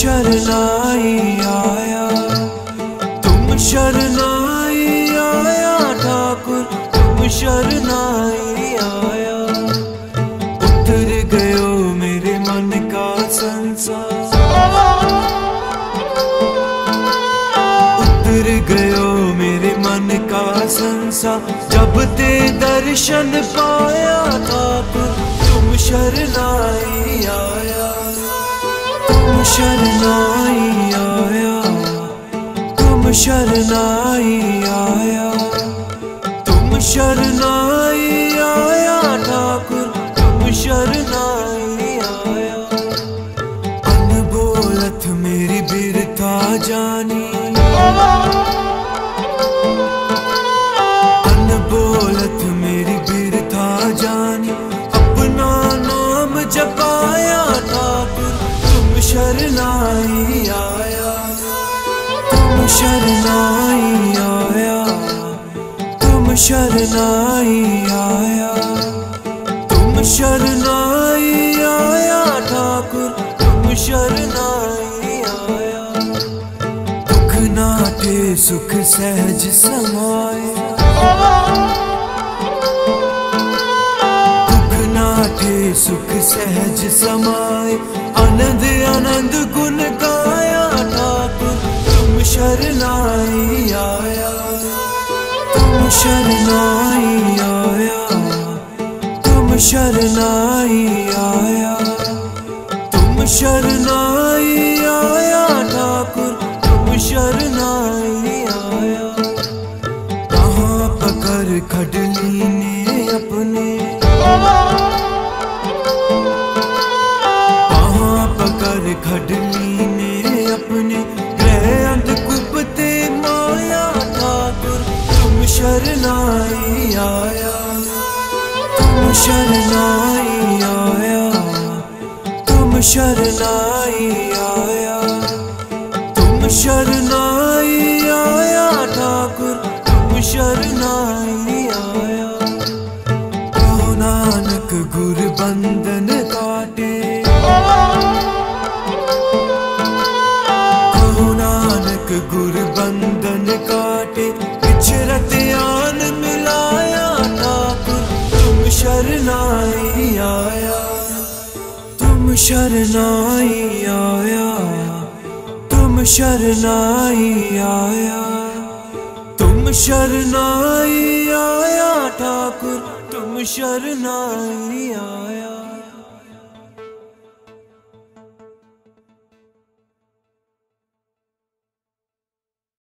शरणाई आया, तुम शरणाई आया ठाकुर, तुम शरणाई आया। उतर गयो मेरे मन का संसार, उतर गयो मेरे मन का संसार। जब ते दर्शन पाया ठाकुर, तुम शरणाई आया, तुम शरणाई आया, तुम शरणाई आया, तुम शरणाई आया ठाकुर, तुम शरणाई आया। अनबोलत मेरी बिरथा जानी, अनबोलत मेरी बिरथा जानी। अपना नाम जपाया ठाकुर, तुम शरणाई आया, तुम शरणाई आया, तुम शरणाई आया, तुम शरणाई आया ठाकुर, तुम शरणाई आया। दुख नाटे सुख सहज समाया, दुख नाटे सुख सहज समाए। आनंद आनंद गुण गाया ठाकुर, तुम शरणाई आया, तुम शरणाई आया, तुम शरणाई आया, तुम शरणाई आया ठाकुर, तुम शरणाई आया। कहाँ पकड़ खडली ने अपने, कहाँ पकड़ खडली ने अपने। ग्रह अंधकुपते माया ठाकुर, तुम शरणाई आया, तुम शरणाई आया, तुम शरणाई आया, तुम शरणाई आया ठाकुर, तुम शरणाई आया। कहो नानक गुर बंधन काटे, कहो नानक गुर बंधन काटे। बिछरत आन मिलाया ठाकुर, तुम शरणाई आया, तुम शरणाई आया, तुम शरणाई आया, तुम शरणाई आया ठाकुर, तुम शरणाई आया।